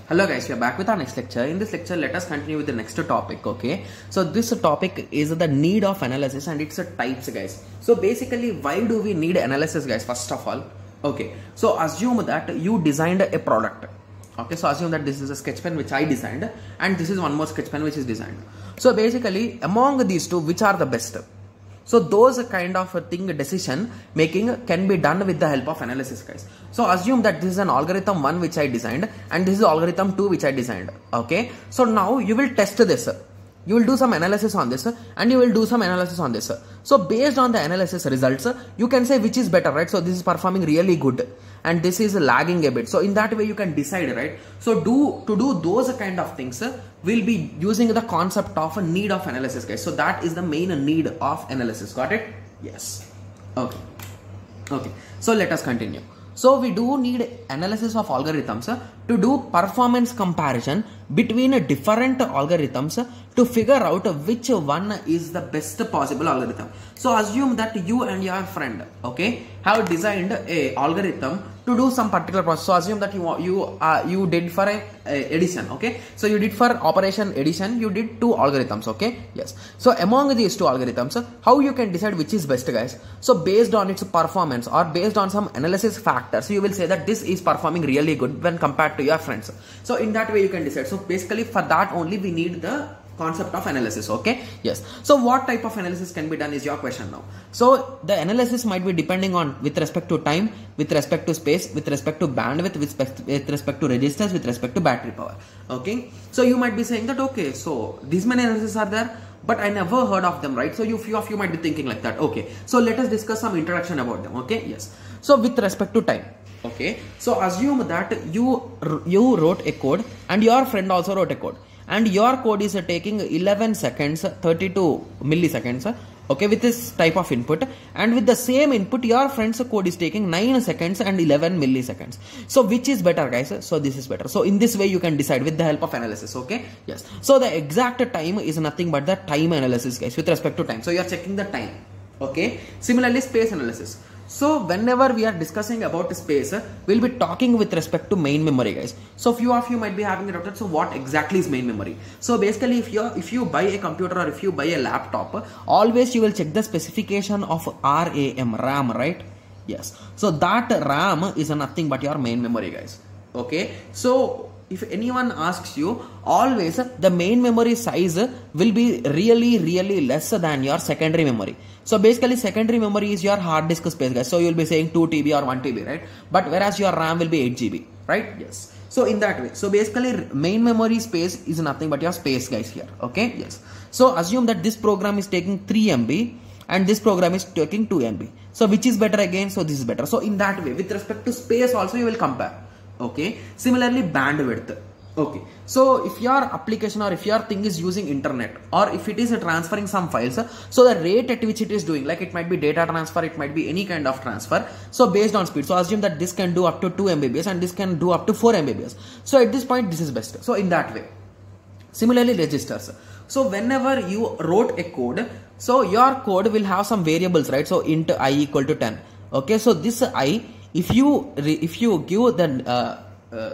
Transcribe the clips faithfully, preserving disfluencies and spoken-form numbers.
Hello guys, we are back with our next lecture. In this lecture, let us continue with the next topic, okay? So this topic is the need of analysis and its types, guys. So basically, why do we need analysis, guys? First of all, okay, so assume that you designed a product. Okay, so assume that this is a sketch pen which I designed and this is one more sketch pen which is designed. So basically, among these two, which are the best? So those kind of a thing, decision making can be done with the help of analysis, guys. So assume that this is an algorithm one which I designed and this is algorithm two which I designed. Okay, so now you will test this. You will do some analysis on this and you will do some analysis on this. So based on the analysis results, you can say which is better, right? So this is performing really good and this is lagging a bit. So in that way you can decide, right? So do to do those kind of things, we'll be using the concept of a need of analysis, guys. So that is the main need of analysis. Got it? Yes. Okay. Okay. So let us continue. So we do need analysis of algorithms to do performance comparison between different algorithms to figure out which one is the best possible algorithm. So assume that you and your friend, okay, have designed a algorithm to do some particular process. So assume that you you uh, you did for a, a addition, okay. So you did for operation addition, you did two algorithms, okay. Yes. So among these two algorithms, how you can decide which is best, guys? So based on its performance or based on some analysis factors, you will say that this is performing really good when compared to your friends. So in that way you can decide. So basically for that only we need the concept of analysis, okay. Yes. So what type of analysis can be done is your question now. So the analysis might be depending on with respect to time, with respect to space, with respect to bandwidth, with respect, with respect to registers, with respect to battery power, okay. So you might be saying that, okay, so these many analyses are there, but I never heard of them, right? So you few of you might be thinking like that. Okay, so let us discuss some introduction about them, okay. Yes. So with respect to time, okay, so assume that you you wrote a code and your friend also wrote a code and your code is taking eleven seconds, thirty-two milliseconds, okay, with this type of input, and with the same input your friend's code is taking nine seconds and eleven milliseconds. So which is better, guys? So this is better. So in this way you can decide with the help of analysis, okay. Yes. So the exact time is nothing but the time analysis, guys, with respect to time. So you are checking the time, okay. Similarly, space analysis. So whenever we are discussing about space, we'll be talking with respect to main memory, guys. So few of you might be having a doubt, so what exactly is main memory? So basically, if you if you buy a computer or if you buy a laptop, always you will check the specification of RAM, RAM, right? Yes. So that RAM is nothing but your main memory, guys. Okay. So if anyone asks you, always the main memory size will be really really less than your secondary memory. So basically secondary memory is your hard disk space, guys. So you will be saying two T B or one T B, right? But whereas your RAM will be eight G B, right? Yes. So in that way, so basically main memory space is nothing but your space, guys, here, okay. Yes. So assume that this program is taking three M B and this program is taking two M B. So which is better again? So this is better. So in that way, with respect to space also you will compare, okay. Similarly, bandwidth, okay. So if your application or if your thing is using internet or if it is transferring some files, so the rate at which it is doing, like it might be data transfer, it might be any kind of transfer, so based on speed, so assume that this can do up to two M B P S and this can do up to four M B P S. So at this point this is best. So in that way. Similarly, registers. So whenever you wrote a code, so your code will have some variables, right? So int I equal to ten, okay. So this I, if you if you give the uh, uh,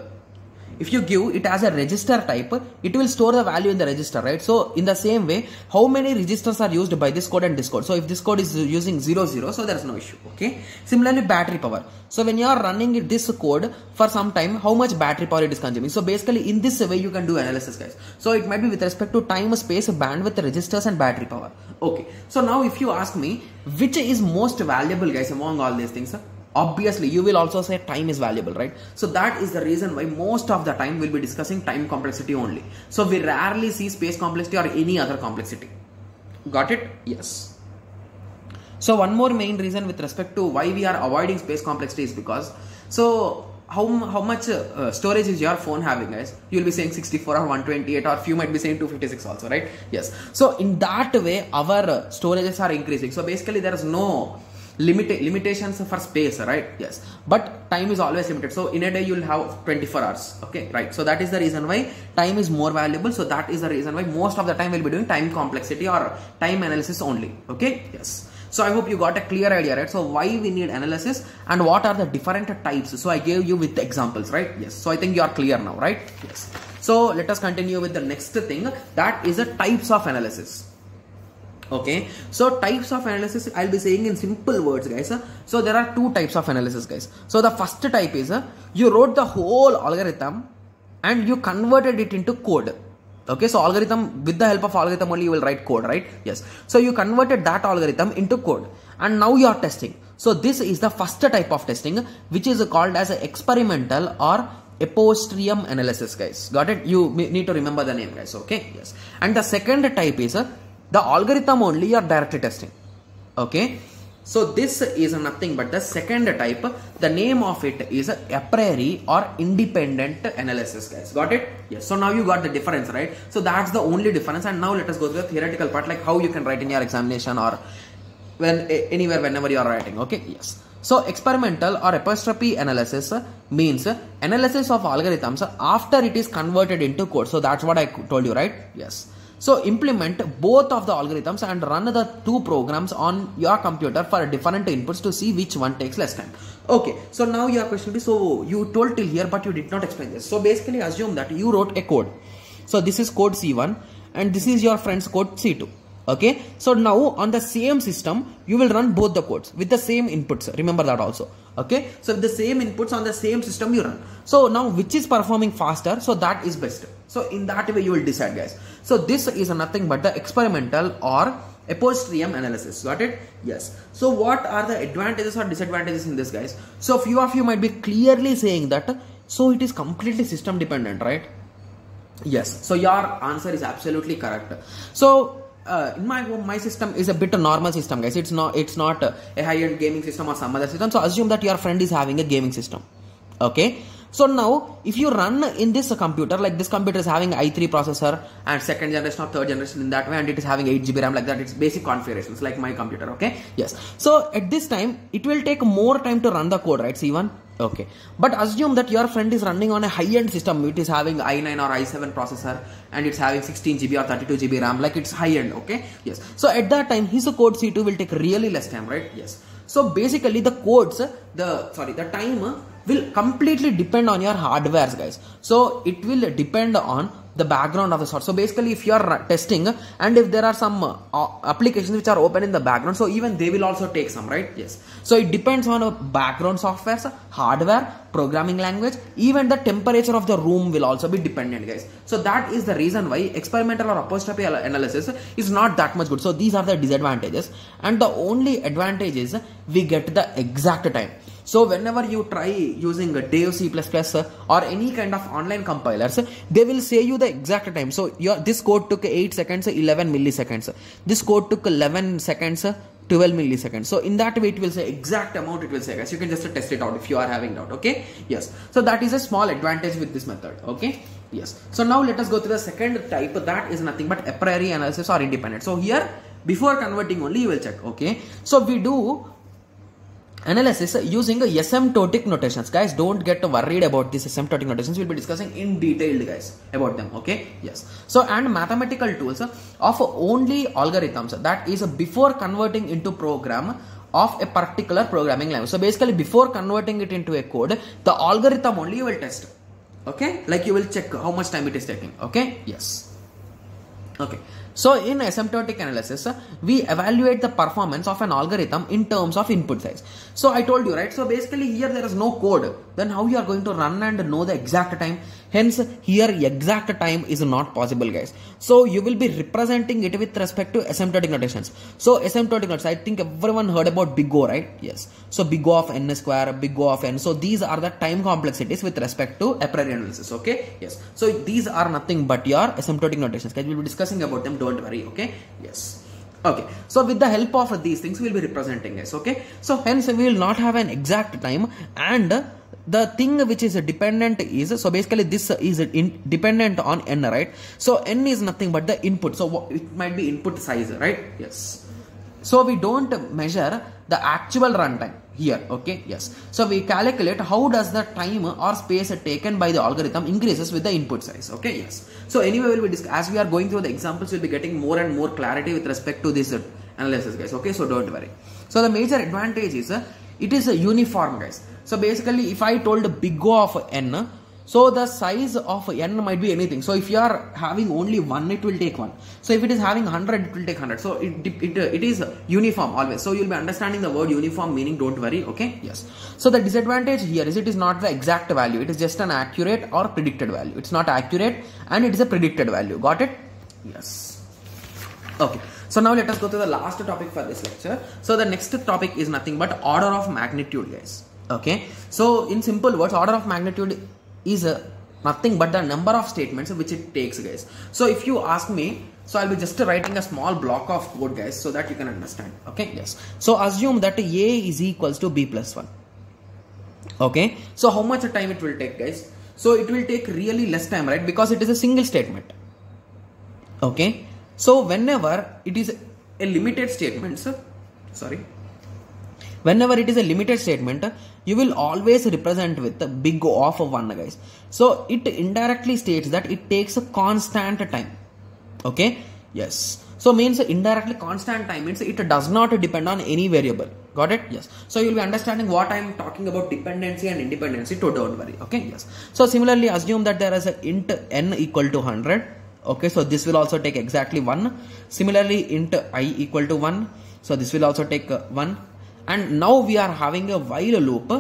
if you give it as a register type, it will store the value in the register, right? So in the same way, how many registers are used by this code and this code? So if this code is using zero zero, so there is no issue, okay. Similarly, battery power. So when you are running this code for some time, how much battery power it is consuming? So basically in this way you can do analysis, guys. So it might be with respect to time, space, bandwidth, registers and battery power, okay. So now if you ask me which is most valuable, guys, among all these things, obviously you will also say time is valuable, right? So that is the reason why most of the time we'll be discussing time complexity only. So we rarely see space complexity or any other complexity. Got it? Yes. So one more main reason with respect to why we are avoiding space complexity is because, so how, how much uh, storage is your phone having, guys? You will be saying sixty-four or one twenty-eight, or few might be saying two fifty-six also, right? Yes. So in that way our uh, storages are increasing. So basically there is no limit limitations for space, right? Yes. But time is always limited. So in a day you will have twenty-four hours, okay, right? So that is the reason why time is more valuable. So that is the reason why most of the time we'll be doing time complexity or time analysis only, okay. Yes. So I hope you got a clear idea, right? So why we need analysis and what are the different types. So I gave you with examples, right? Yes. So I think you are clear now, right? Yes. So let us continue with the next thing, that is the types of analysis. Okay, so types of analysis I'll be saying in simple words, guys. So there are two types of analysis, guys. So the first type is uh, you wrote the whole algorithm and you converted it into code. Okay, so algorithm, with the help of algorithm only you will write code, right? Yes. So you converted that algorithm into code and now you are testing. So this is the first type of testing, which is called as a experimental or a post-stream analysis, guys. Got it? You need to remember the name, guys. Okay, yes. And the second type is uh, the algorithm only you are directly testing. Okay, so this is nothing but the second type. The name of it is a priori or independent analysis, guys. Got it? Yes. So now you got the difference, right? So that's the only difference. And now let us go to the theoretical part, like how you can write in your examination or when anywhere whenever you are writing. Okay, yes. So experimental or apostrophe analysis means analysis of algorithms after it is converted into code. So that's what I told you, right? Yes. So implement both of the algorithms and run the two programs on your computer for different inputs to see which one takes less time. Okay, so now your question is, so you told till here but you did not explain this. So basically assume that you wrote a code. So this is code C one and this is your friend's code C two. Okay, so now on the same system you will run both the codes with the same inputs. Remember that also. Okay, so with the same inputs on the same system you run. So now which is performing faster, so that is best. So in that way you will decide, guys. So this is nothing but the experimental or a post-stream analysis. Got it? Yes. So what are the advantages or disadvantages in this, guys? So few of you might be clearly saying that so it is completely system dependent, right? Yes. So your answer is absolutely correct. So Uh, in my home, my system is a bit a normal system, guys. It's not it's not uh, a high-end gaming system or some other system. So assume that your friend is having a gaming system. Okay, so now if you run in this computer, like this computer is having i three processor and second generation or third generation in that way, and it is having eight G B RAM, like that. It's basic configurations like my computer. Okay, yes. So at this time it will take more time to run the code, right? C one. Okay, but assume that your friend is running on a high-end system. It is having i nine or i seven processor and it's having sixteen G B or thirty-two G B RAM, like it's high-end. Okay, yes. So at that time his code C two will take really less time, right? Yes. So basically the codes, the sorry the time will completely depend on your hardwares, guys. So it will depend on the background of the sort. So basically if you are testing and if there are some uh, applications which are open in the background, so even they will also take some, right? Yes. So it depends on a background software, hardware, programming language, even the temperature of the room will also be dependent, guys. So that is the reason why experimental or apostrophe analysis is not that much good. So these are the disadvantages, and the only advantage is we get the exact time. So whenever you try using Dev C plus plus or any kind of online compilers, they will say you the exact time. So your this code took eight seconds, eleven milliseconds. This code took eleven seconds, twelve milliseconds. So in that way it will say exact amount, it will say, guys. You can just test it out if you are having doubt. Okay, yes. So that is a small advantage with this method. Okay, yes. So now let us go to the second type. That is nothing but a priori analysis or independent. So here before converting only you will check. Okay, so we do analysis using asymptotic notations, guys. Don't get worried about these asymptotic notations. We'll be discussing in detail, guys, about them. Okay, yes. So and mathematical tools of only algorithms, that is before converting into program of a particular programming language. So basically before converting it into a code, the algorithm only you will test. Okay, like you will check how much time it is taking. Okay, yes. Okay, so in asymptotic analysis, we evaluate the performance of an algorithm in terms of input size. So I told you, right? So basically here there is no code. Then how you are going to run and know the exact time? Hence here exact time is not possible, guys. So you will be representing it with respect to asymptotic notations. So asymptotic notations, I think everyone heard about big O, right? Yes. So big O of n square, big O of n. So these are the time complexities with respect to a priori analysis. Okay. Yes. So these are nothing but your asymptotic notations, guys. We will be discussing about them. Don't worry. Okay. Yes. Okay, so with the help of these things we will be representing, guys. Okay, so hence we will not have an exact time, and the thing which is dependent is, so basically this is in dependent on n, right? So n is nothing but the input, so it might be input size, right? Yes. So we don't measure the actual runtime here. Okay, yes. So we calculate how does the time or space taken by the algorithm increases with the input size. Okay, yes. So anyway, we'll be as we are going through the examples, we'll be getting more and more clarity with respect to this analysis, guys. Okay, so don't worry. So the major advantage is uh, it is a uniform, guys. So basically, if I told big O of n, so the size of n might be anything. So if you are having only one, it will take one. So if it is having one hundred, it will take one hundred. So it, it, it is uniform always. So you will be understanding the word uniform meaning, don't worry, okay? Yes. So the disadvantage here is it is not the exact value. It is just an accurate or predicted value. It's not accurate and it is a predicted value. Got it? Yes. Okay. So now let us go to the last topic for this lecture. So the next topic is nothing but order of magnitude, guys. Okay. So in simple words, order of magnitude is uh, nothing but the number of statements which it takes, guys. So if you ask me, so I'll be just writing a small block of code, guys, so that you can understand. Okay, yes. So assume that A is equals to B plus one. Okay, so how much time it will take, guys? So it will take really less time, right? Because it is a single statement. Okay, so whenever it is a limited statement, so, sorry. Whenever it is a limited statement, you will always represent with the big O of one, guys. So it indirectly states that it takes a constant time. Okay, yes. So means indirectly constant time means it does not depend on any variable. Got it? Yes. So you will be understanding what I am talking about dependency and independency, so don't worry. Okay, yes. So similarly, assume that there is a int n equal to one hundred. Okay, so this will also take exactly one. Similarly, int I equal to one. So this will also take uh, one. And now we are having a while loop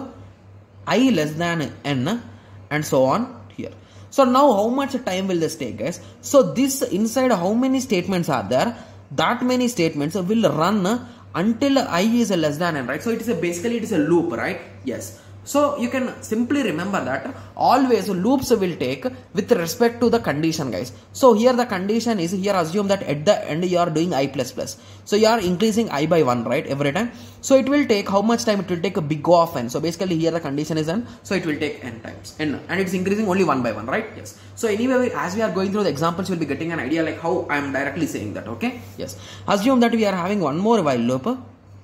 I less than n and so on here. So now how much time will this take, guys? So this inside how many statements are there? That many statements will run until I is less than n, right? So it is a basically it is a loop, right? Yes. So you can simply remember that always loops will take with respect to the condition, guys. So here the condition is, here assume that at the end you are doing I plus plus. So you are increasing I by one, right? Every time. So it will take how much time? It will take a big O of n. So basically here the condition is n. So it will take n times n, and it's increasing only one by one, right? Yes. So anyway, as we are going through the examples, you will be getting an idea like how I am directly saying that. Okay. Yes. Assume that we are having one more while loop.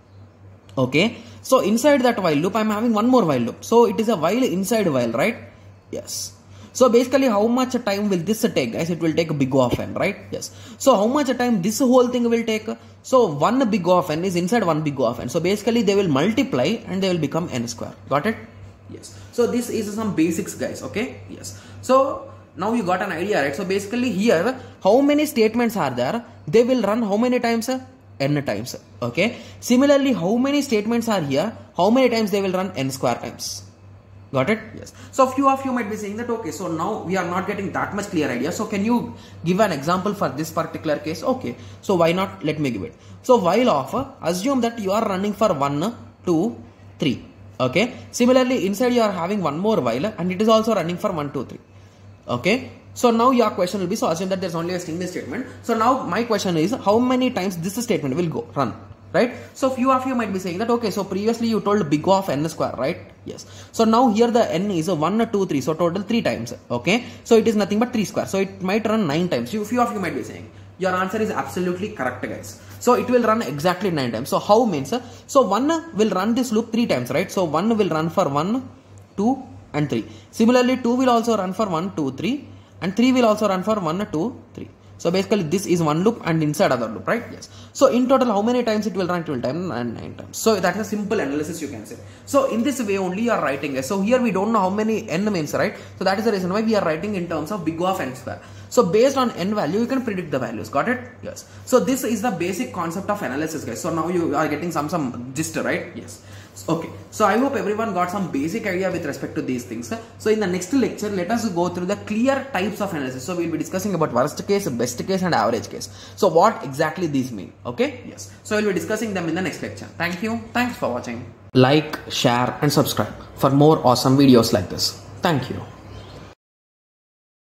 Okay, so inside that while loop, I am having one more while loop. So it is a while inside while, right? Yes. So basically, how much time will this take, guys? It will take a big O of n, right? Yes. So how much time this whole thing will take? So one big O of n is inside one big O of n. So basically, they will multiply and they will become n square. Got it? Yes. So this is some basics, guys. Okay. Yes. So now you got an idea, right? So basically here, how many statements are there? They will run how many times? N times. Okay. Similarly, how many statements are here? How many times they will run n square times? Got it? Yes. So few of you might be saying that, okay, so now we are not getting that much clear idea. So can you give an example for this particular case? Okay. So why not? Let me give it. So while of, assume that you are running for one, two, three. Okay. Similarly, inside you are having one more while and it is also running for one, two, three. Okay. So now your question will be, so assume that there is only a single statement. So now my question is, how many times this statement will go run, right? So few of you might be saying that, okay, so previously you told big O of n square, right? Yes. So now here the n is a one, two, three. So total three times. Okay. So it is nothing but three square. So it might run nine times. You, few of you might be saying, your answer is absolutely correct, guys. So it will run exactly nine times. So how means, so one will run this loop three times, right? So one will run for one, two, and three. Similarly, two will also run for one, two, three. And three will also run for one, two, three. So basically this is one loop and inside other loop, right? Yes. So in total, how many times it will run? It will time and nine times. So that is a simple analysis you can say. So in this way only you are writing. So here we don't know how many n means, right? So that is the reason why we are writing in terms of big O of n square. So based on n value, you can predict the values. Got it? Yes. So this is the basic concept of analysis, guys. So now you are getting some some gist, right? Yes. Okay, so I hope everyone got some basic idea with respect to these things. So in the next lecture, let us go through the clear types of analysis. So we'll be discussing about worst case, best case, and average case. So what exactly these mean? Okay, yes. So we'll be discussing them in the next lecture. Thank you. Thanks for watching. Like, share, and subscribe for more awesome videos like this. Thank you.